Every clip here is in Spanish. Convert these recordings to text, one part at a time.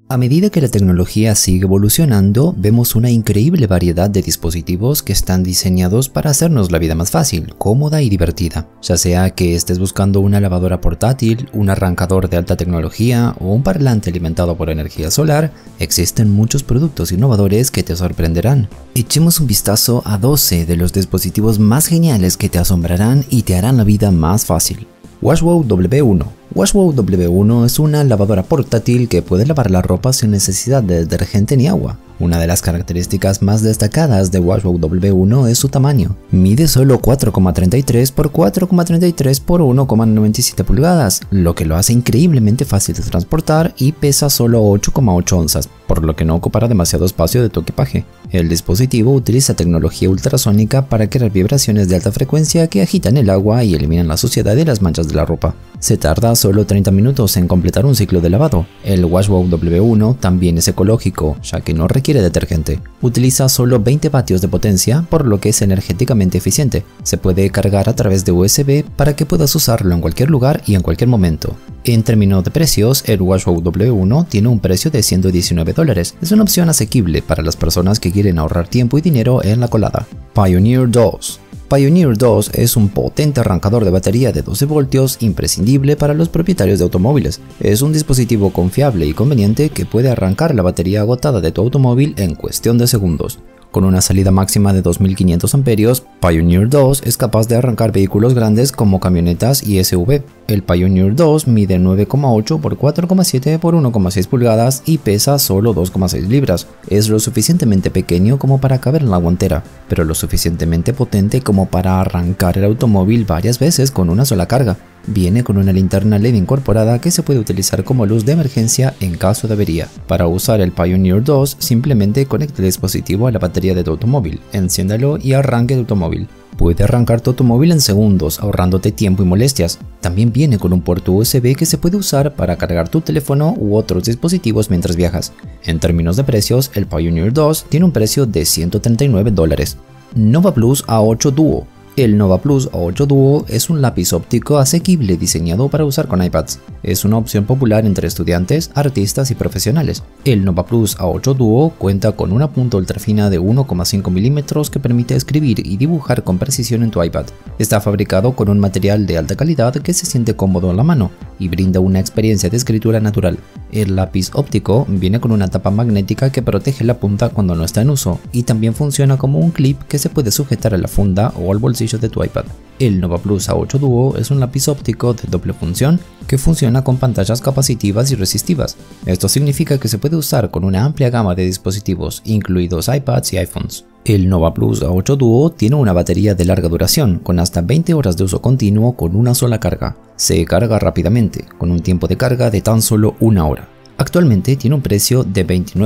A medida que la tecnología sigue evolucionando, vemos una increíble variedad de dispositivos que están diseñados para hacernos la vida más fácil, cómoda y divertida. Ya sea que estés buscando una lavadora portátil, un arrancador de alta tecnología o un parlante alimentado por energía solar, existen muchos productos innovadores que te sorprenderán. Echemos un vistazo a 12 de los dispositivos más geniales que te asombrarán y te harán la vida más fácil. Washwow W1. Washwow W1 es una lavadora portátil que puede lavar la ropa sin necesidad de detergente ni agua. Una de las características más destacadas de Washwow W1 es su tamaño. Mide solo 4,33 x 4,33 x 1,97 pulgadas, lo que lo hace increíblemente fácil de transportar y pesa solo 8,8 onzas, por lo que no ocupará demasiado espacio de tu equipaje. El dispositivo utiliza tecnología ultrasónica para crear vibraciones de alta frecuencia que agitan el agua y eliminan la suciedad y las manchas de la ropa. Se tarda solo 30 minutos en completar un ciclo de lavado. El Washwow W1 también es ecológico, ya que no requiere detergente. Utiliza solo 20 vatios de potencia, por lo que es energéticamente eficiente. Se puede cargar a través de USB para que puedas usarlo en cualquier lugar y en cualquier momento. En términos de precios, el Washwow W1 tiene un precio de $119. Es una opción asequible para las personas que quieren ahorrar tiempo y dinero en la colada. Pioneer 2. Pioneer 2 es un potente arrancador de batería de 12 voltios imprescindible para los propietarios de automóviles. Es un dispositivo confiable y conveniente que puede arrancar la batería agotada de tu automóvil en cuestión de segundos. Con una salida máxima de 2500 amperios, Pioneer 2 es capaz de arrancar vehículos grandes como camionetas y SUV. El Pioneer 2 mide 9,8 x 4,7 x 1,6 pulgadas y pesa solo 2,6 libras. Es lo suficientemente pequeño como para caber en la guantera, pero lo suficientemente potente como para arrancar el automóvil varias veces con una sola carga. Viene con una linterna LED incorporada que se puede utilizar como luz de emergencia en caso de avería. Para usar el Pioneer 2, simplemente conecte el dispositivo a la batería de tu automóvil, enciéndalo y arranque tu automóvil. Puede arrancar tu automóvil en segundos, ahorrándote tiempo y molestias. También viene con un puerto USB que se puede usar para cargar tu teléfono u otros dispositivos mientras viajas. En términos de precios, el Pioneer 2 tiene un precio de $139. Nova Plus A8 Duo. El Nova Plus A8 Duo es un lápiz óptico asequible diseñado para usar con iPads. Es una opción popular entre estudiantes, artistas y profesionales. El Nova Plus A8 Duo cuenta con una punta ultrafina de 1,5 milímetros que permite escribir y dibujar con precisión en tu iPad. Está fabricado con un material de alta calidad que se siente cómodo en la mano y brinda una experiencia de escritura natural. El lápiz óptico viene con una tapa magnética que protege la punta cuando no está en uso y también funciona como un clip que se puede sujetar a la funda o al bolsillo de tu iPad. El Nova Plus A8 Duo es un lápiz óptico de doble función que funciona con pantallas capacitivas y resistivas. Esto significa que se puede usar con una amplia gama de dispositivos, incluidos iPads y iPhones. El Nova Plus A8 Duo tiene una batería de larga duración, con hasta 20 horas de uso continuo con una sola carga. Se carga rápidamente, con un tiempo de carga de tan solo una hora. Actualmente tiene un precio de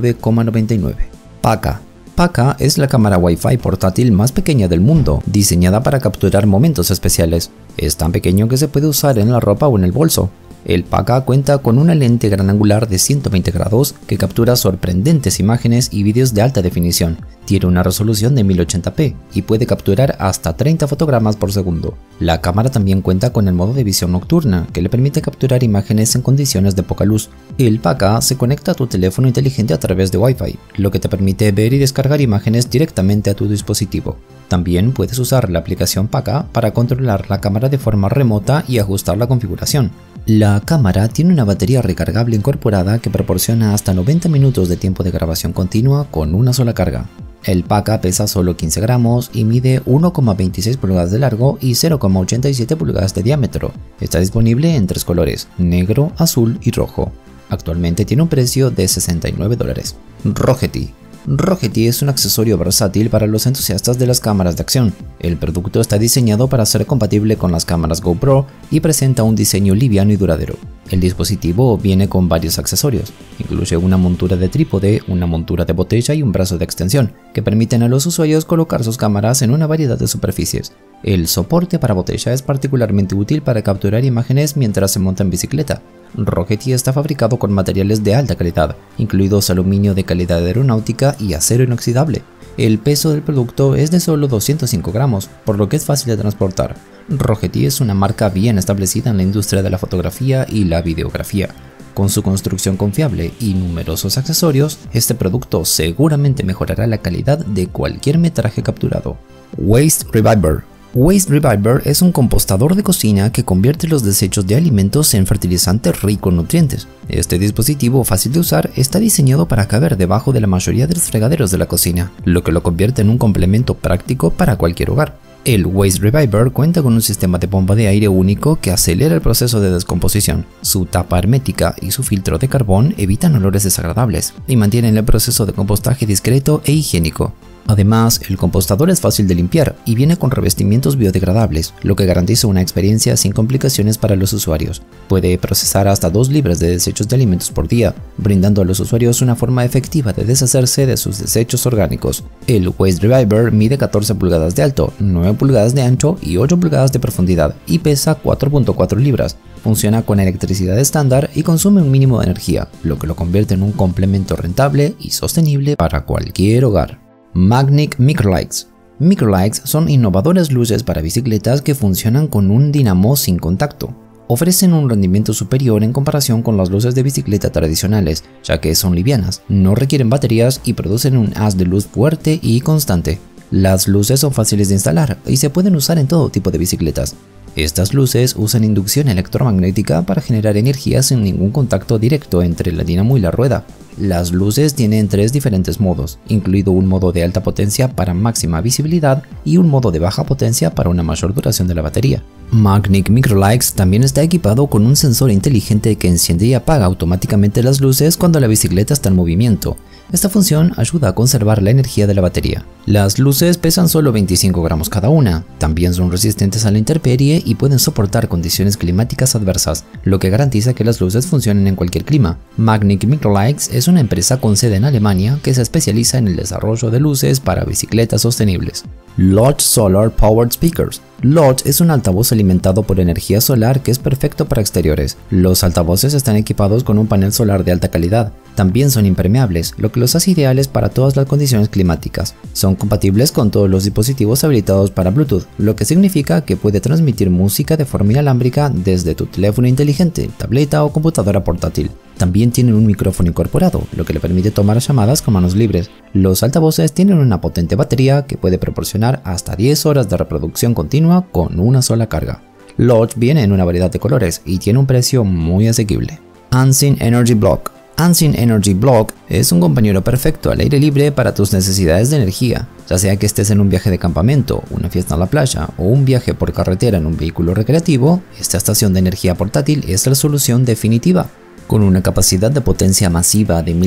$29,99. Paca. Paca es la cámara Wi-Fi portátil más pequeña del mundo, diseñada para capturar momentos especiales. Es tan pequeño que se puede usar en la ropa o en el bolso. El Paca cuenta con una lente gran angular de 120 grados que captura sorprendentes imágenes y vídeos de alta definición. Tiene una resolución de 1080p y puede capturar hasta 30 fotogramas por segundo. La cámara también cuenta con el modo de visión nocturna, que le permite capturar imágenes en condiciones de poca luz. El Paca se conecta a tu teléfono inteligente a través de Wi-Fi, lo que te permite ver y descargar imágenes directamente a tu dispositivo. También puedes usar la aplicación Paca para controlar la cámara de forma remota y ajustar la configuración. La cámara tiene una batería recargable incorporada que proporciona hasta 90 minutos de tiempo de grabación continua con una sola carga. El Paca pesa solo 15 gramos y mide 1,26 pulgadas de largo y 0,87 pulgadas de diámetro. Está disponible en 3 colores, negro, azul y rojo. Actualmente tiene un precio de $69. Rogeti. Rogeti es un accesorio versátil para los entusiastas de las cámaras de acción. El producto está diseñado para ser compatible con las cámaras GoPro y presenta un diseño liviano y duradero. El dispositivo viene con varios accesorios. Incluye una montura de trípode, una montura de botella y un brazo de extensión, que permiten a los usuarios colocar sus cámaras en una variedad de superficies. El soporte para botella es particularmente útil para capturar imágenes mientras se monta en bicicleta. Rogeti está fabricado con materiales de alta calidad, incluidos aluminio de calidad aeronáutica y acero inoxidable. El peso del producto es de solo 205 gramos, por lo que es fácil de transportar. Rogeti es una marca bien establecida en la industria de la fotografía y la videografía. Con su construcción confiable y numerosos accesorios, este producto seguramente mejorará la calidad de cualquier metraje capturado. Waste Reviver. Waste Reviver es un compostador de cocina que convierte los desechos de alimentos en fertilizante rico en nutrientes. Este dispositivo fácil de usar está diseñado para caber debajo de la mayoría de los fregaderos de la cocina, lo que lo convierte en un complemento práctico para cualquier hogar. El Waste Reviver cuenta con un sistema de bomba de aire único que acelera el proceso de descomposición. Su tapa hermética y su filtro de carbón evitan olores desagradables y mantienen el proceso de compostaje discreto e higiénico. Además, el compostador es fácil de limpiar y viene con revestimientos biodegradables, lo que garantiza una experiencia sin complicaciones para los usuarios. Puede procesar hasta 2 libras de desechos de alimentos por día, brindando a los usuarios una forma efectiva de deshacerse de sus desechos orgánicos. El Waste Reviver mide 14 pulgadas de alto, 9 pulgadas de ancho y 8 pulgadas de profundidad y pesa 4.4 libras. Funciona con electricidad estándar y consume un mínimo de energía, lo que lo convierte en un complemento rentable y sostenible para cualquier hogar. Magnic Microlights. Microlights son innovadoras luces para bicicletas que funcionan con un dinamo sin contacto. Ofrecen un rendimiento superior en comparación con las luces de bicicleta tradicionales, ya que son livianas, no requieren baterías y producen un haz de luz fuerte y constante. Las luces son fáciles de instalar y se pueden usar en todo tipo de bicicletas. Estas luces usan inducción electromagnética para generar energía sin ningún contacto directo entre la dinamo y la rueda. Las luces tienen 3 diferentes modos, incluido un modo de alta potencia para máxima visibilidad y un modo de baja potencia para una mayor duración de la batería. Magnic Microlights también está equipado con un sensor inteligente que enciende y apaga automáticamente las luces cuando la bicicleta está en movimiento. Esta función ayuda a conservar la energía de la batería. Las luces pesan solo 25 gramos cada una, también son resistentes a la intemperie y pueden soportar condiciones climáticas adversas, lo que garantiza que las luces funcionen en cualquier clima. Magnic Microlights es una empresa con sede en Alemania que se especializa en el desarrollo de luces para bicicletas sostenibles. Lodge Solar Powered Speakers. Lodge es un altavoz alimentado por energía solar que es perfecto para exteriores. Los altavoces están equipados con un panel solar de alta calidad. También son impermeables, lo que los hace ideales para todas las condiciones climáticas. Son compatibles con todos los dispositivos habilitados para Bluetooth, lo que significa que puede transmitir música de forma inalámbrica desde tu teléfono inteligente, tableta o computadora portátil. También tienen un micrófono incorporado, lo que le permite tomar llamadas con manos libres. Los altavoces tienen una potente batería que puede proporcionar hasta 10 horas de reproducción continua con una sola carga. Lodge viene en una variedad de colores y tiene un precio muy asequible. Unseen Energy Block. Unseen Energy Block es un compañero perfecto al aire libre para tus necesidades de energía, ya sea que estés en un viaje de campamento, una fiesta en la playa o un viaje por carretera en un vehículo recreativo. Esta estación de energía portátil es la solución definitiva. Con una capacidad de potencia masiva de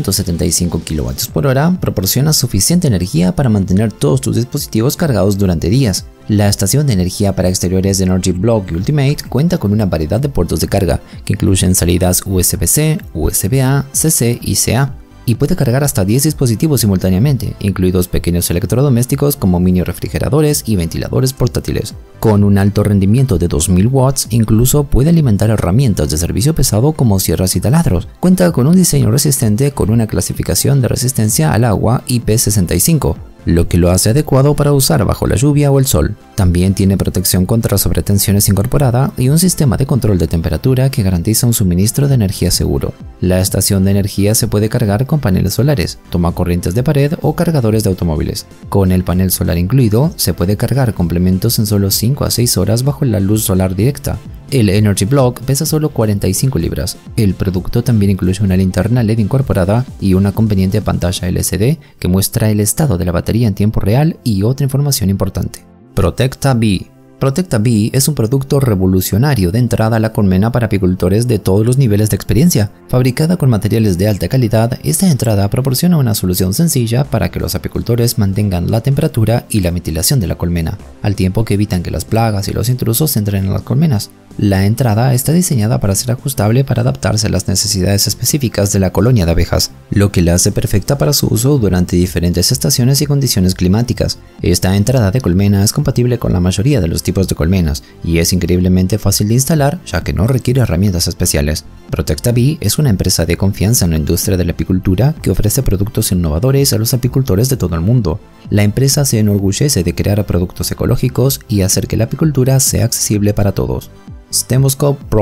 1675 kWh, proporciona suficiente energía para mantener todos tus dispositivos cargados durante días. La estación de energía para exteriores de Energy Block Ultimate cuenta con una variedad de puertos de carga, que incluyen salidas USB-C, USB-A, CC y CA, y puede cargar hasta 10 dispositivos simultáneamente, incluidos pequeños electrodomésticos como mini refrigeradores y ventiladores portátiles. Con un alto rendimiento de 2000 watts, incluso puede alimentar herramientas de servicio pesado como sierras y taladros. Cuenta con un diseño resistente con una clasificación de resistencia al agua IP65, lo que lo hace adecuado para usar bajo la lluvia o el sol. También tiene protección contra sobretensiones incorporada y un sistema de control de temperatura que garantiza un suministro de energía seguro. La estación de energía se puede cargar con paneles solares, tomacorrientes de pared o cargadores de automóviles. Con el panel solar incluido, se puede cargar complementos en solo 5 a 6 horas bajo la luz solar directa. El Energy Block pesa solo 45 libras. El producto también incluye una linterna LED incorporada y una conveniente pantalla LCD que muestra el estado de la batería en tiempo real y otra información importante. Protecta Bee. Protecta Bee es un producto revolucionario de entrada a la colmena para apicultores de todos los niveles de experiencia. Fabricada con materiales de alta calidad, esta entrada proporciona una solución sencilla para que los apicultores mantengan la temperatura y la ventilación de la colmena, al tiempo que evitan que las plagas y los intrusos entren en las colmenas. La entrada está diseñada para ser ajustable para adaptarse a las necesidades específicas de la colonia de abejas, lo que la hace perfecta para su uso durante diferentes estaciones y condiciones climáticas. Esta entrada de colmena es compatible con la mayoría de los tipos de colmenas y es increíblemente fácil de instalar, ya que no requiere herramientas especiales. Protecta Bee es una empresa de confianza en la industria de la apicultura que ofrece productos innovadores a los apicultores de todo el mundo. La empresa se enorgullece de crear productos ecológicos y hacer que la apicultura sea accesible para todos. STEMoscope Pro.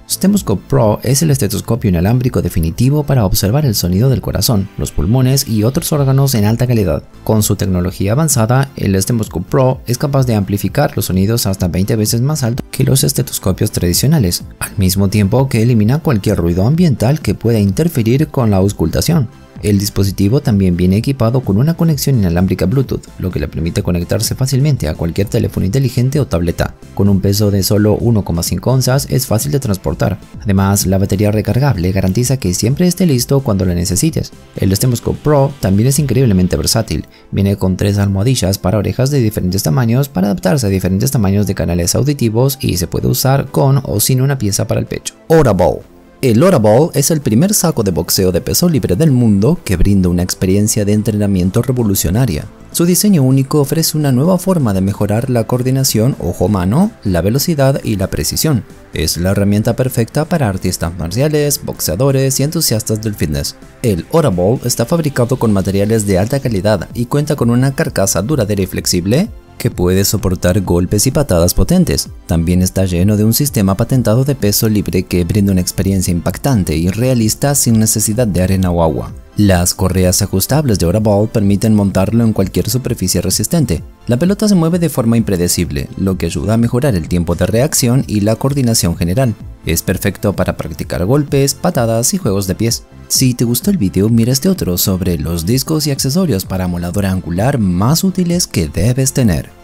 Stethoscope Pro es el estetoscopio inalámbrico definitivo para observar el sonido del corazón, los pulmones y otros órganos en alta calidad. Con su tecnología avanzada, el Stethoscope Pro es capaz de amplificar los sonidos hasta 20 veces más alto que los estetoscopios tradicionales, al mismo tiempo que elimina cualquier ruido ambiental que pueda interferir con la auscultación. El dispositivo también viene equipado con una conexión inalámbrica Bluetooth, lo que le permite conectarse fácilmente a cualquier teléfono inteligente o tableta. Con un peso de solo 1,5 onzas es fácil de transportar. Además, la batería recargable garantiza que siempre esté listo cuando lo necesites. El Stethoscope Pro también es increíblemente versátil. Viene con 3 almohadillas para orejas de diferentes tamaños para adaptarse a diferentes tamaños de canales auditivos y se puede usar con o sin una pieza para el pecho. Audible. El Audible es el primer saco de boxeo de peso libre del mundo que brinda una experiencia de entrenamiento revolucionaria. Su diseño único ofrece una nueva forma de mejorar la coordinación ojo-mano, la velocidad y la precisión. Es la herramienta perfecta para artistas marciales, boxeadores y entusiastas del fitness. El Audible está fabricado con materiales de alta calidad y cuenta con una carcasa duradera y flexible que puede soportar golpes y patadas potentes. También está lleno de un sistema patentado de peso libre que brinda una experiencia impactante y realista sin necesidad de arena o agua. Las correas ajustables de Audible permiten montarlo en cualquier superficie resistente. La pelota se mueve de forma impredecible, lo que ayuda a mejorar el tiempo de reacción y la coordinación general. Es perfecto para practicar golpes, patadas y juegos de pies. Si te gustó el video, mira este otro sobre los discos y accesorios para emuladora angular más útiles que debes tener.